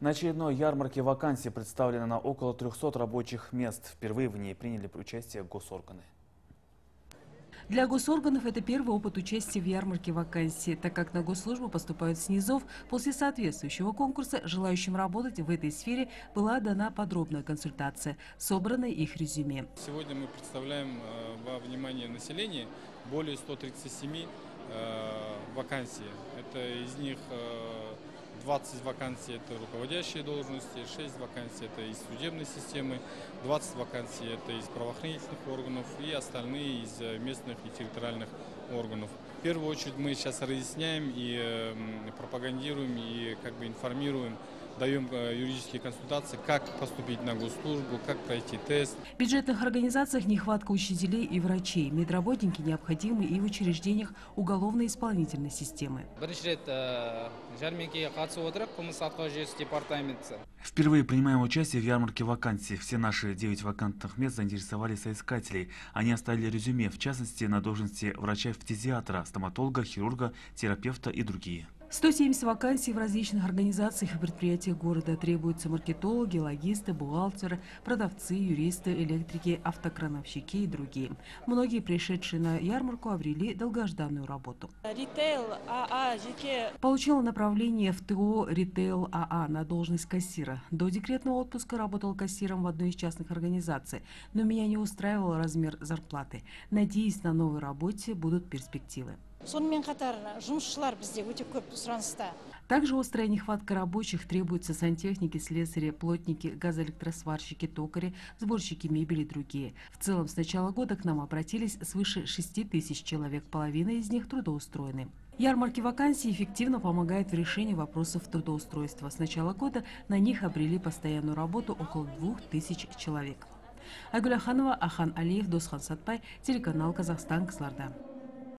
На очередной ярмарке вакансий представлено около 300 рабочих мест. Впервые в ней приняли участие госорганы. Для госорганов это первый опыт участия в ярмарке вакансий, так как на госслужбу поступают с низов. После соответствующего конкурса желающим работать в этой сфере была дана подробная консультация, собрано их резюме. Сегодня мы представляем во внимание населения более 137 вакансий. Это из них 20 вакансий – это руководящие должности, 6 вакансий – это из судебной системы, 20 вакансий – это из правоохранительных органов и остальные из местных и территориальных органов. В первую очередь мы сейчас разъясняем и пропагандируем, и информируем, даем юридические консультации, как поступить на госслужбу, как пройти тест. В бюджетных организациях нехватка учителей и врачей. Медработники необходимы и в учреждениях уголовно-исполнительной системы. Впервые принимаем участие в ярмарке вакансий. Все наши 9 вакантных мест заинтересовали соискателей. Они оставили резюме, в частности, на должности врача-фтизиатра, стоматолога, хирурга, терапевта и другие. 170 вакансий в различных организациях и предприятиях города. Требуются маркетологи, логисты, бухгалтеры, продавцы, юристы, электрики, автокрановщики и другие. Многие, пришедшие на ярмарку, обрели долгожданную работу. Получила направление в ТО «Ритейл АА» на должность кассира. До декретного отпуска работал кассиром в одной из частных организаций, но меня не устраивал размер зарплаты. Надеюсь, на новой работе будут перспективы. Также острая нехватка рабочих, требуются сантехники, слесари, плотники, газоэлектросварщики, токари, сборщики мебели и другие. В целом, с начала года к нам обратились свыше 6000 человек, половина из них трудоустроены. Ярмарки вакансий эффективно помогают в решении вопросов трудоустройства. С начала года на них обрели постоянную работу около 2000 человек. Айгуль Аханова, Ахан Алиев, Досхан Сатпай, телеканал «Казахстан», Кызылорда.